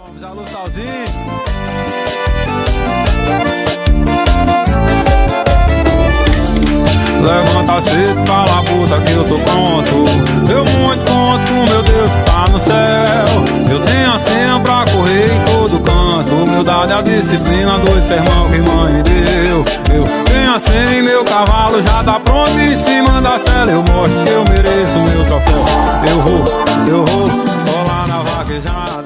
Alô, Salzinho. Levanta cedo, fala puta que eu tô pronto. Eu muito conto com meu Deus que tá no céu. Eu tenho a senha pra correr em todo canto. Humildade, a disciplina, dois sermão que mãe me deu. Eu tenho a senha e meu cavalo já tá pronto em cima da cela. Eu mostro que eu mereço meu troféu. Eu vou, vou lá na vaquejada.